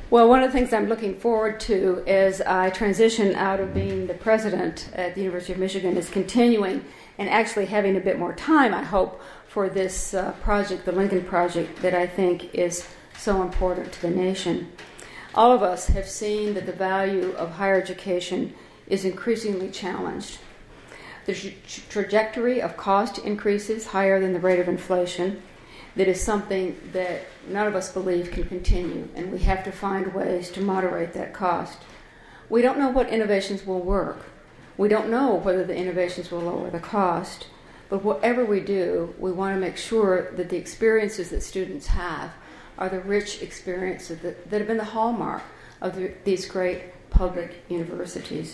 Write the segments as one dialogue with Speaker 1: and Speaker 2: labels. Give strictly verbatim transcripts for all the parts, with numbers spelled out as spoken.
Speaker 1: Well, one of the things I'm looking forward to as I transition out of being the president at the University of Michigan is continuing and actually having a bit more time, I hope, for this uh, project, the Lincoln Project, that I think is so important to the nation. All of us have seen that the value of higher education is increasingly challenged. The tra- trajectory of cost increases higher than the rate of inflation. That is something that none of us believe can continue, and we have to find ways to moderate that cost. We don't know what innovations will work. We don't know whether the innovations will lower the cost, but whatever we do, we want to make sure that the experiences that students have are the rich experiences that, that have been the hallmark of the, these great public universities.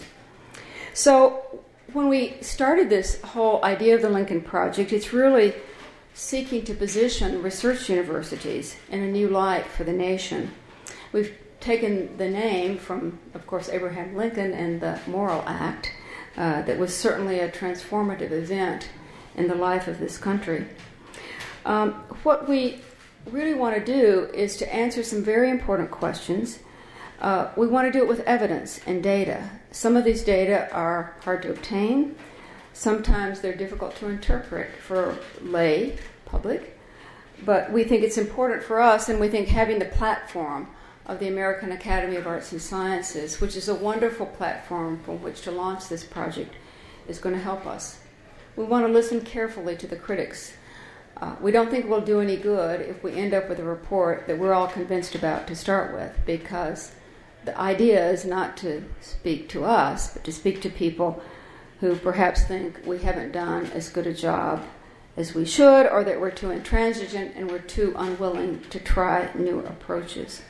Speaker 1: So when we started this whole idea of the Lincoln Project, it's really seeking to position research universities in a new light for the nation. We've taken the name from, of course, Abraham Lincoln and the Morrill Act. Uh, that was certainly a transformative event in the life of this country. Um, what we really want to do is to answer some very important questions. Uh, we want to do it with evidence and data. Some of these data are hard to obtain. Sometimes they're difficult to interpret for lay public, but we think it's important for us, and we think having the platform of the American Academy of Arts and Sciences, which is a wonderful platform from which to launch this project, is going to help us. We want to listen carefully to the critics. Uh, we don't think we'll do any good if we end up with a report that we're all convinced about to start with, because the idea is not to speak to us, but to speak to people who perhaps think we haven't done as good a job as we should, or that we're too intransigent and we're too unwilling to try new approaches.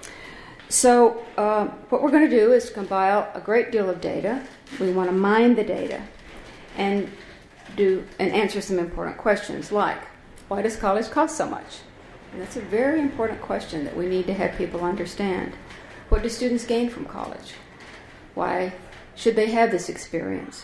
Speaker 1: So uh, what we're going to do is compile a great deal of data. We want to mine the data and do and answer some important questions like, why does college cost so much? And that's a very important question that we need to have people understand. What do students gain from college? Why should they have this experience?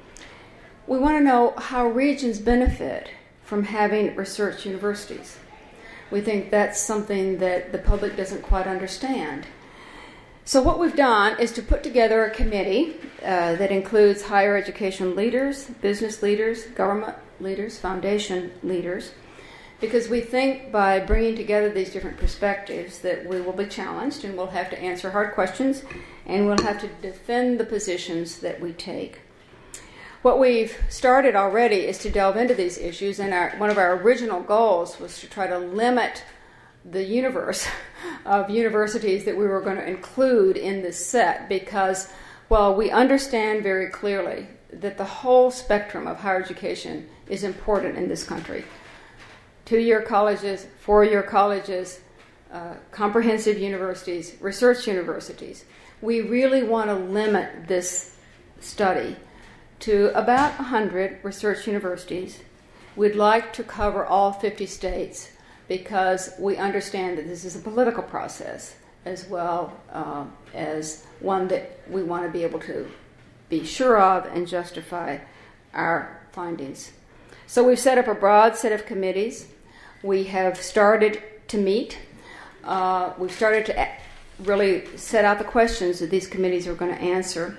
Speaker 1: We want to know how regions benefit from having research universities. We think that's something that the public doesn't quite understand. So what we've done is to put together a committee uh, that includes higher education leaders, business leaders, government leaders, foundation leaders, because we think by bringing together these different perspectives that we will be challenged and we'll have to answer hard questions and we'll have to defend the positions that we take. What we've started already is to delve into these issues, and our, one of our original goals was to try to limit the universe of universities that we were going to include in this set, because while we understand very clearly that the whole spectrum of higher education is important in this country, two-year colleges, four-year colleges, uh, comprehensive universities, research universities, we really want to limit this study to about one hundred research universities. We'd like to cover all fifty states because we understand that this is a political process as well uh, as one that we want to be able to be sure of and justify our findings. So we've set up a broad set of committees. We have started to meet. Uh, we've started to really set out the questions that these committees are going to answer.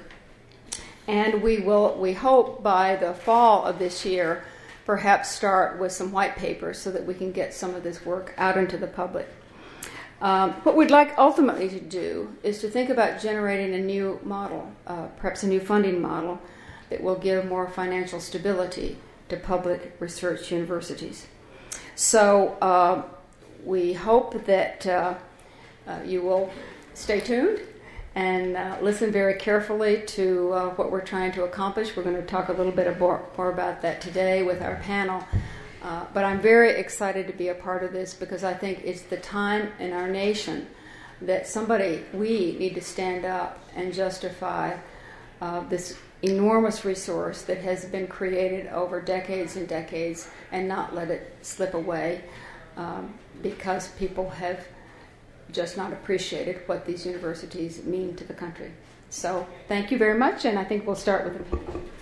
Speaker 1: And we will, we hope by the fall of this year, perhaps start with some white papers so that we can get some of this work out into the public. Um, what we'd like ultimately to do is to think about generating a new model, uh, perhaps a new funding model that will give more financial stability to public research universities. So uh, we hope that uh, uh, you will stay tuned and uh, listen very carefully to uh, what we're trying to accomplish. We're going to talk a little bit more, more about that today with our panel. Uh, but I'm very excited to be a part of this because I think it's the time in our nation that somebody, we need to stand up and justify uh, this enormous resource that has been created over decades and decades and not let it slip away um, because people have just not appreciated what these universities mean to the country. So thank you very much, and I think we'll start with the